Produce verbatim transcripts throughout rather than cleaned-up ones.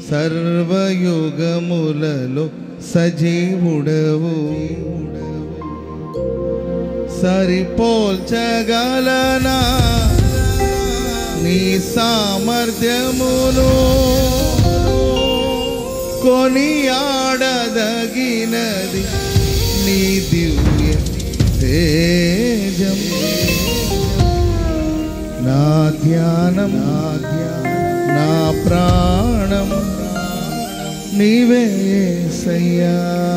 సర్వయుగములలో సజీవుడవు, సరిపోల్చగలనా నీ సామర్థ్యమును, కొనియాడదగినది నీ దివ్య తేజం. నా ధ్యానం నా ప్రాణం నీవే యేసయ్యా.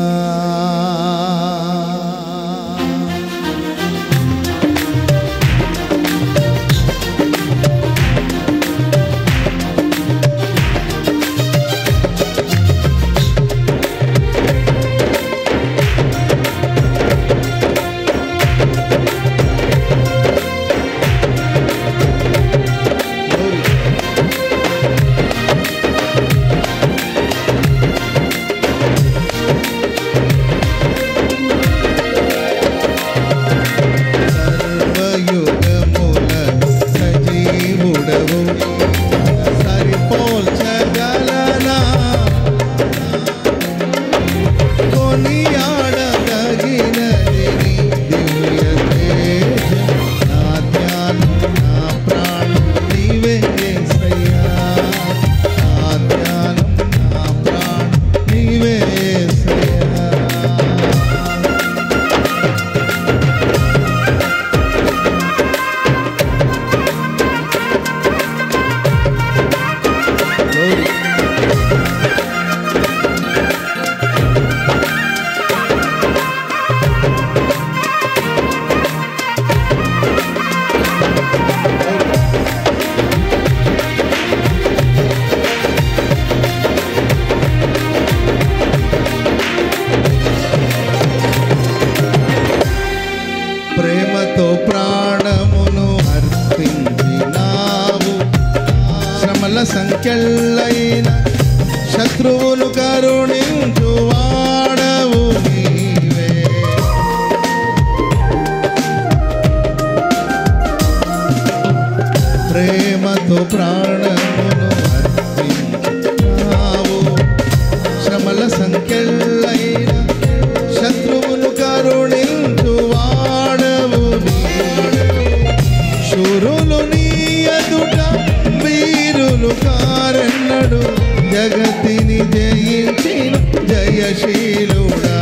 ప్రేమతో ప్రాణమును అర్పించినావు, శ్రమల సంఖ్యలైన శత్రువును కరుణించు వాడవు నీవే. ప్రేమతో ప్రాణమును అర్పించినావు, శ్రమల సంఖ్యలైన శత్రువును కరుణించు వాడవు నీవే. శూరులు నీ ఎదుట వీరులు కారెన్నడు, జగతిని జయించిన జయశీలుడా.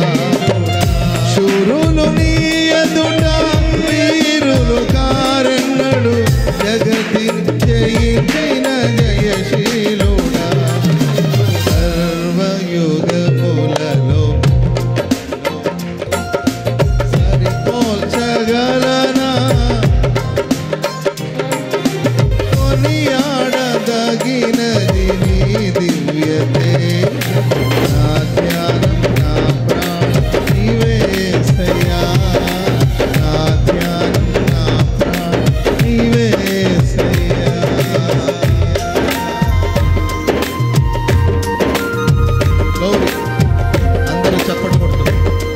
శూరులు నీ ఎదుట వీరులు కారెన్నడు, జగతిని జయించిన జయశీలుడా. సర్వయుగములలో సరిపోల్చగలనా కొనియాడదగినది నీ దివ్య తేజం. నా ధ్యానం నా ప్రాణం నీవే యేసయ్యా. నా ధ్యానం నా ప్రాణం నీవే యేసయ్యా. గౌరీ అందరూ చప్పట్లు కొడుతున్నారు.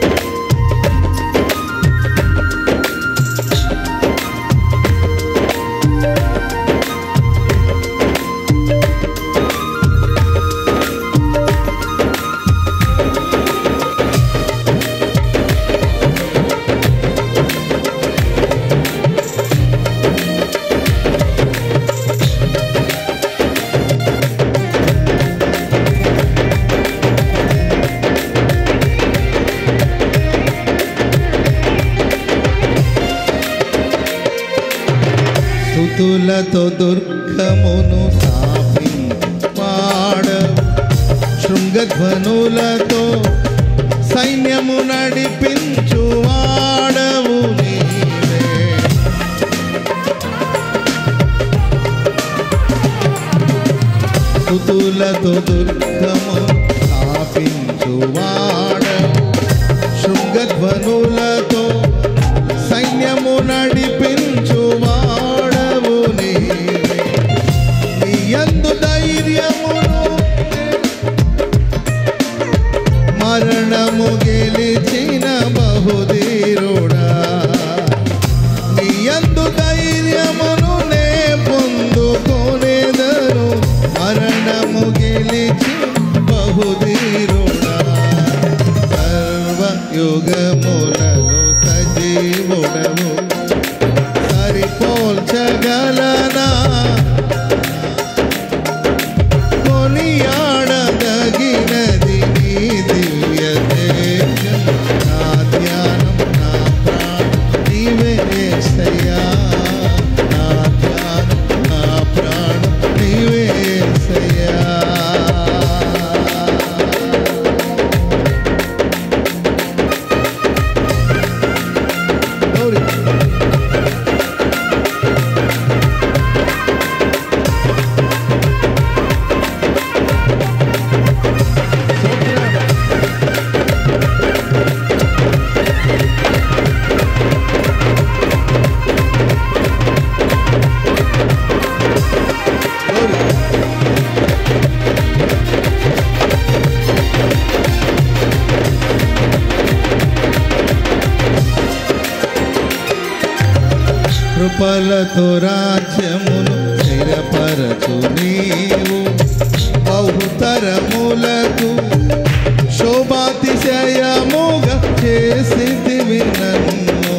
స్తుతులతో దుర్గమును స్థాపించువాడవు, శృంగధ్వనులతో సైన్యము నడిపించువాడవు నీవే. స్తుతులతో దుర్గమును స్థాపించువాడవు, శృంగధ్వనులతో సైన్యము నడిపించువాడవు నీవే. నీ యందు ధైర్యమును మరణము గెలిచిన బహుధీరుడా. నీ యందు ధైర్యమును నే పొందుకొనేదను, మరణము గెలిచిన కొనియాడదగినది నీ దివ్య తేజం. నా ధ్యానం నా ప్రాణం నీవే యేసయ్యా. నా ధ్యానం నా ప్రాణం నీవే యేసయ్యా. కృపలతో రాజ్యమును స్థిరపరచు నీవు. బహుతరములకు శోభాతిశయముగా చేసితివి నన్ను.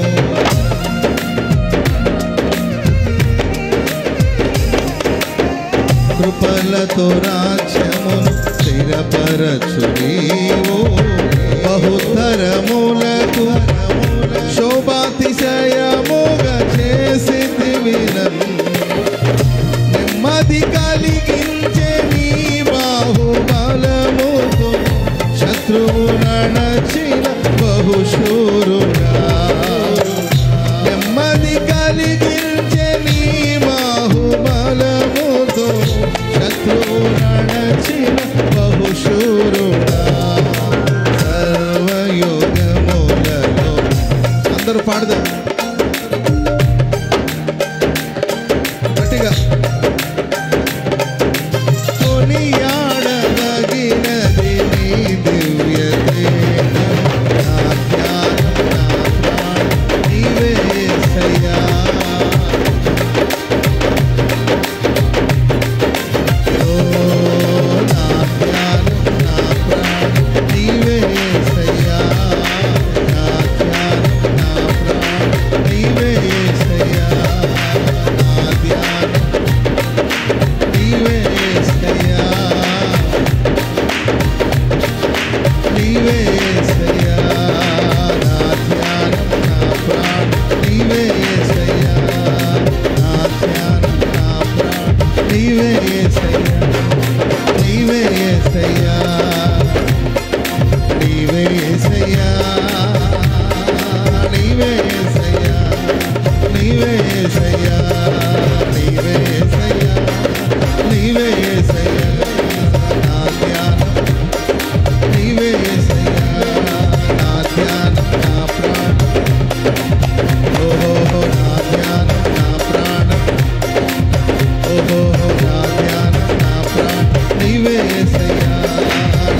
కృపలతో రాజ్యమును స్థిరపరచు నీవు. బహుతరములకు శోభాతిశయముగా చేసితివి నన్ను. నెమ్మది కలిగించే నీ బాహుబలముతో శత్రువు నడచిన బహుశూరుడా. నెమ్మది కలిగించే నీ బాహుబలముతో శత్రువు నడచిన బహుశూరుడా. సర్వయోగములలో అందరూ పాడదాం గట్టిగా. కొనియాడదగినది నీ దివ్య తేజం. నా ధ్యానం నా ప్రాణం నీవే యేసయ్యా. ఓ నా ధ్యానం నా ప్రాణం నీవే యేసయ్యా. నా ధ్యానం నా ప్రాణం నీవే యేసయ్యా. నా ధ్యానం నీవే యేసయ్యా. నీవే యేసయ్యా. నా ధ్యానం నా ప్రాణం నీవే యేసయ్యా. నా ధ్యానం నా ప్రాణం నీవే యేసయ్యా. నీవే యేసయ్యా. నీవే యేసయ్యా. నీవే యేసయ్యా. నీవే యేసయ్యా. నీవే యేసయ్యా. నీవే యేసయ్యా. నా ధ్యానం నీవే యేసయ్యా. నా ధ్యానం నా ప్రాణం. ఓహో నా ధ్యానం నా ప్రాణం. ఓహో నా ధ్యానం నా ప్రాణం నీవే యేసయ్యా.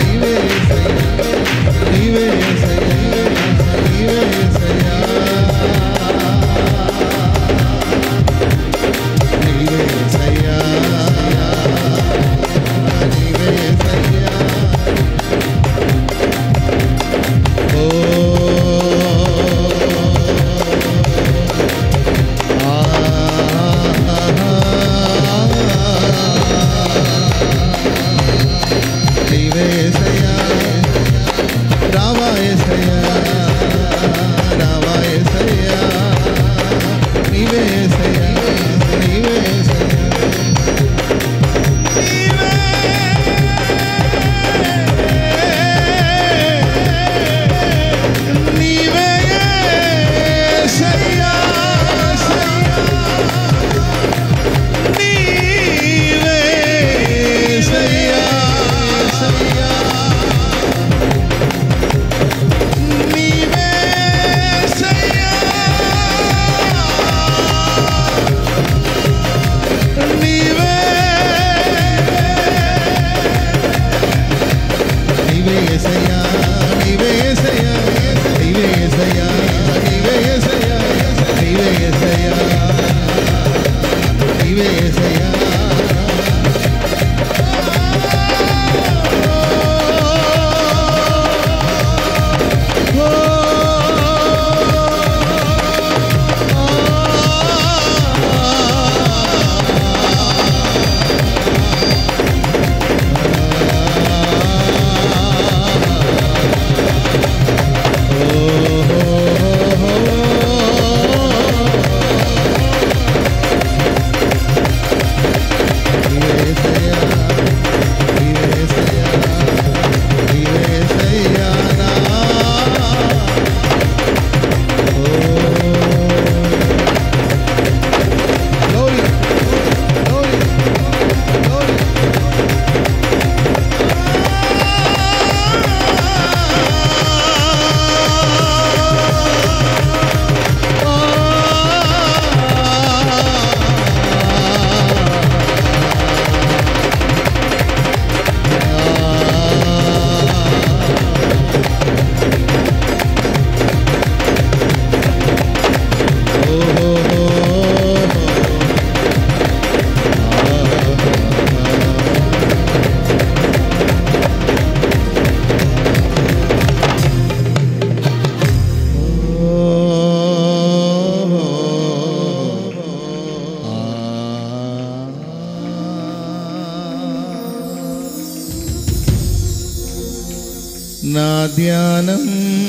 నా ధ్యానం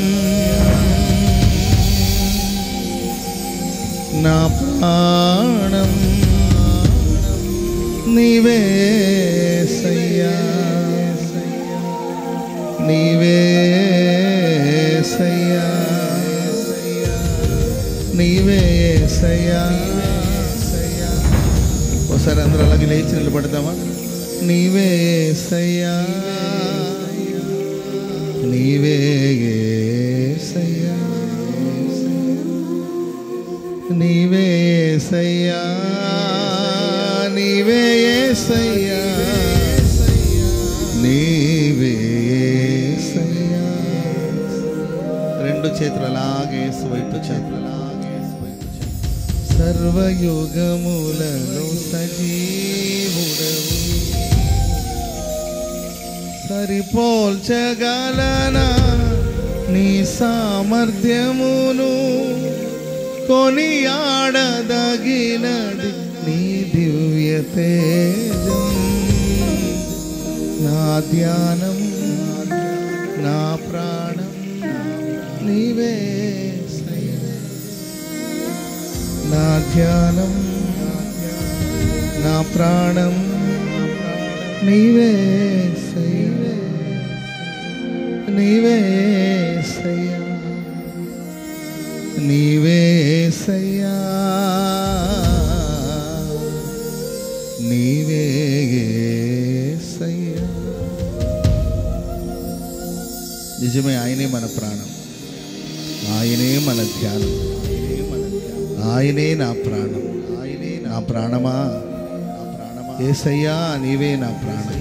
నా ప్రాణం నీవేసయ్యా నీవేసయ్యా నీవేసయ్యా. ఒకసారి అందరూ అలాగే లేచి నిలబడతామా? నీవేసయ్యా నీవేసయ్యా నీవేసయ్యా నీవేసయ్యా నీవేసయ్యా. రెండు చేతులు అలాగే యేసు వైపు చేతులు అలాగే సర్వయుగములను సజీవుడవు సరిపోల్చగలనా నీ సామర్థ్యమును కొనియాడదగినది నీ దివ్య తేజం. నా ధ్యానం నా ప్రాణం నీవేసయ్యా నా ధ్యానం నా ప్రాణం నీవేసయ్యా నీవేసయ్యా నీవేసయ్యా నీవేసయ్యా. నిజమే, ఆయనే మన ప్రాణం, ఆయనే మన ధ్యానం, ఆయనే నా ప్రాణం. ఆయనే నా ప్రాణమా యేసయ్యా నీవే నా ప్రాణం.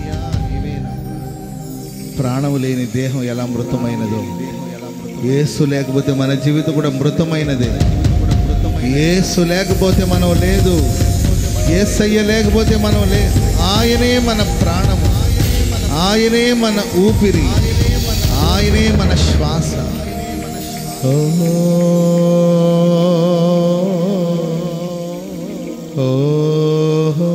ప్రాణము లేని దేహం ఎలా మృతమైనదో, యేసు లేకపోతే మన జీవితం కూడా మృతమైనదే. యేసు లేకపోతే మనం లేదు, యేసయ్య లేకపోతే మనం లేదు. ఆయనే మన ప్రాణము, ఆయనే మన ఊపిరి, ఆయనే మన శ్వాస. ఓహో ఓహో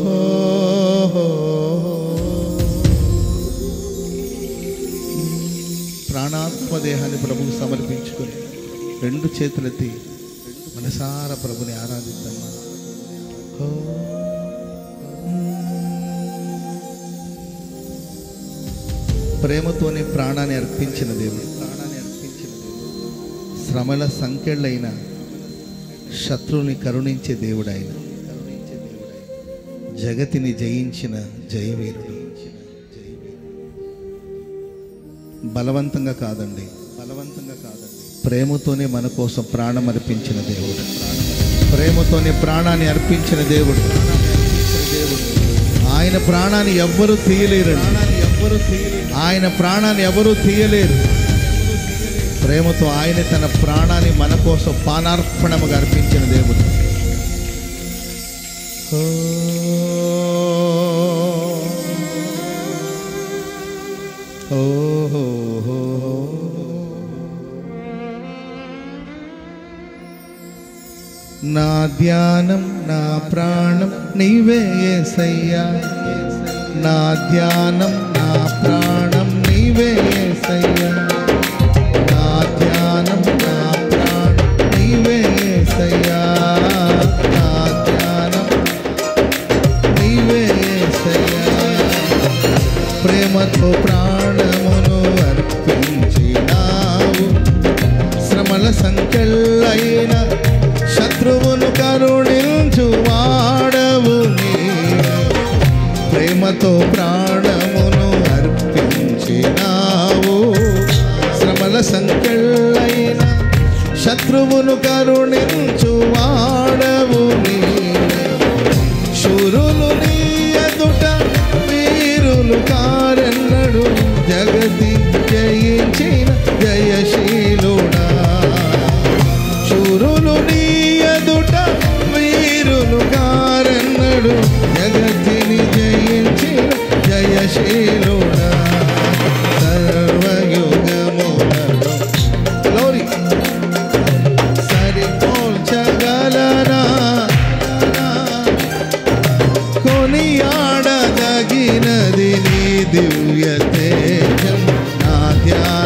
ప్రాణాత్మ దేహాన్ని ప్రభువుకు సమర్పించుకొని రెండు చేతులెత్తి మనసారా ప్రభుని ఆరాధిద్దామా. ప్రేమతోనే ప్రాణాన్ని అర్పించిన దేవుడు, ప్రాణాన్ని అర్పించిన దేవుడు, శ్రమల సంకెళ్ళైన శత్రువుని కరుణించే దేవుడు ఆయన, కరుణించే దేవుడు ఆయన, జగతిని జయించిన జయవీరుడు. బలవంతంగా కాదండి, బలవంతంగా కాదండి, ప్రేమతోనే మన కోసం ప్రాణం అర్పించిన దేవుడు, ప్రేమతోనే ప్రాణాన్ని అర్పించిన దేవుడు. ఆయన ప్రాణాన్ని ఎవ్వరూ తీయలేరండి, ఎవ్వరూ తీయలేరు. ఆయన ప్రాణాన్ని ఎవరూ తీయలేరు. ప్రేమతో ఆయన తన ప్రాణాన్ని మన కోసం పానార్పణముగా అర్పించిన దేవుడు. ఓహో నా ధ్యానం నా ప్రాణం నీవే యేసయ్యా, నా ధ్యానం నా ప్రాణం నీవే యేసయ్యా, నా ధ్యానం నా ప్రాణం నీవే యేసయ్యా, నా ధ్యానం నీవే యేసయ్యా. ప్రేమతో ప్రాణమును అర్పించినావు, శ్రమల సంకెళ్ళైన శత్రువును కరుణించు వాడవు నీవే. ప్రేమతో ప్రాణమును అర్పించినావు, శ్రమల సంకెళ్ళైన శత్రువును కరుణించు వాడవు నీవే. శూరులు నీ ఎదుట వీరులు కారెన్నడు, జగతి జయించిన జయశీలుడా. శూరులు నీ ఎదుట వీరులు కారెన్నడు, జగతిని జయించిన జయశీలుడా. సర్వయుగములలో గ్లోరీ సరిపోల్చగలనా, కొనియాడదగినది నీ దివ్య తేజం. నా ధ్యానం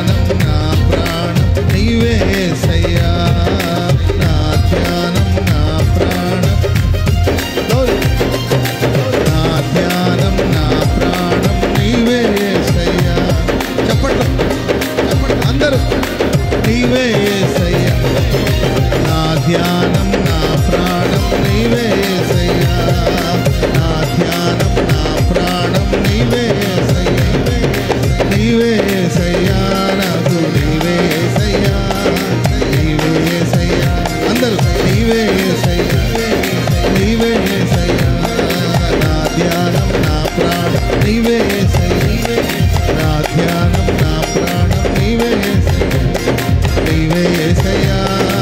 నీవే యేసయ్యా, నా ధ్యానం నా ప్రాణం నీవే యేసయ్యా, నీవే యేసయ్యా,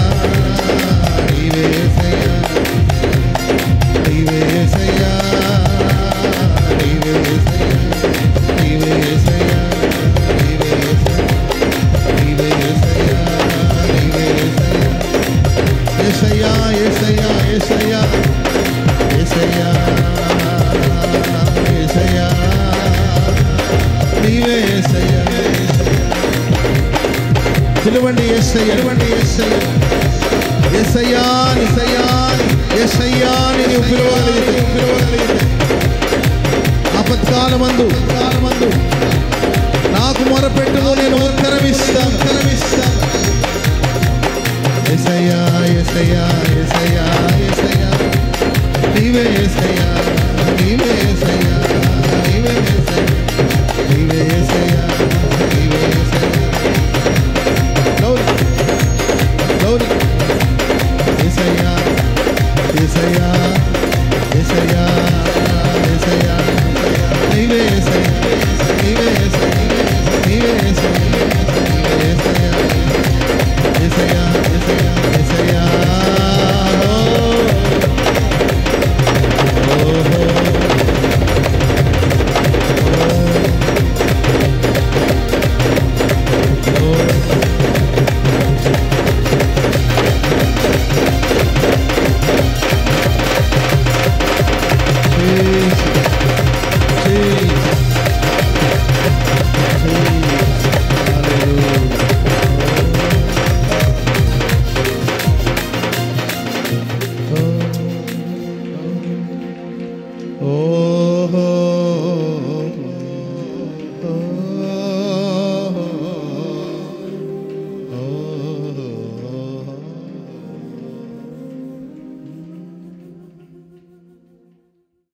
నీవే యేసయ్యా, నీవే యేసయ్యా, నీవే యేసయ్యా, నీవే యేసయ్యా, నీవే యేసయ్యా, నీవే యేసయ్యా, నీవే యేసయ్యా, యేసయ్యా, యేసయ్యా, యేసయ్యా, యేసయ్యా, యేసయ్యా, నీవే యేసయ్యా. పిలువండి యేసయ్యా, పిలువండి యేసయ్యా, యేసయ్యా, యేసయ్యా, యేసయ్యా అని నీవు పిలవగలిగితే, పిలవగలిగితే ఆపత్కాలమందు కాలమందు నాకు మొరపెట్టును, నేను ఉత్తరమిస్తాను, ఉత్తరమిస్తాను. యేసయ్యా, యేసయ్యా, యేసయ్యా, యేసయ్యా, నీవే యేసయ్యా, నీవే యేసయ్యా, నీవే యేసయ్యా, నీవే యేసయ్యా, నీవే యేసయ్యా. గౌరీ గౌరీ యేసయ్యా, యేసయ్యా, యేసయ్యా, యేసయ్యా, నీవే యేసయ్యా, నీవే యేసయ్యా, నీవే యేసయ్యా, నీవే యేసయ్యా, యేసయ్యా, యేసయ్యా, యేసయ్యా. Oh